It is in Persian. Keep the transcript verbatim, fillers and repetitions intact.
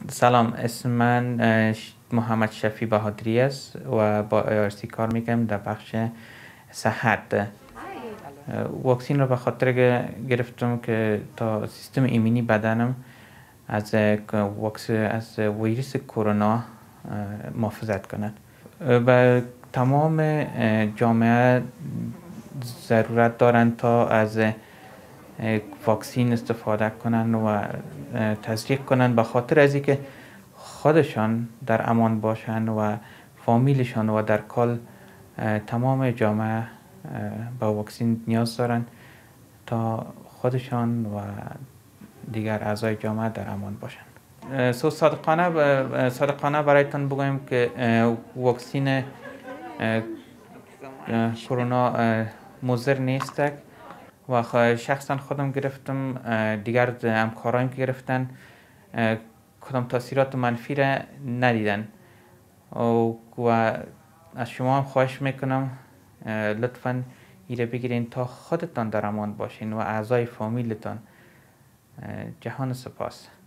سلام، اسم من اه، ش- محمد شفی بهادری است و با آرسی کار میکنم در بخش صحت. اه، واکسین رو به خاطر گ- گرفتم که تا سیستم ایمنی بدنم از اه، ک- واکس از ویروس کرونا اه، محافظت کند. اه، و تمام اه، جامعه ضرورت دارند تا از اه، واکسین استفاده کنند و اه، تشویق کنند به خاطر از اینکه خودشان در امان باشند و فامیلشان و در کل اه، تمام جامعه اه، به واکسین نیاز دارند تا خودشان و دیگر اعضای جامعه در امان باشند. اه، سو صادقانه ب- صادقانه برایتان بگویم که اه، واکسین اه، اه، کرونا اه، مضر نیست و خ- شخصا خودم گرفتم، اه، دیگر همکارایم که گرفتن اه، کدام تاثیرات منفی را ندیدن و از شما هم خواهش میکنم لطفا ایره بگیرین تا خودتان در امان باشین و اعضای فامیلتان. اه، جهان سپاس.